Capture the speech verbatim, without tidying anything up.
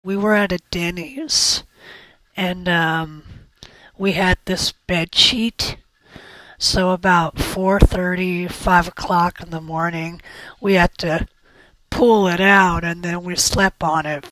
We were at a Denny's, and um, we had this bed sheet. So about four thirty, five o'clock in the morning, we had to pull it out, and then we slept on it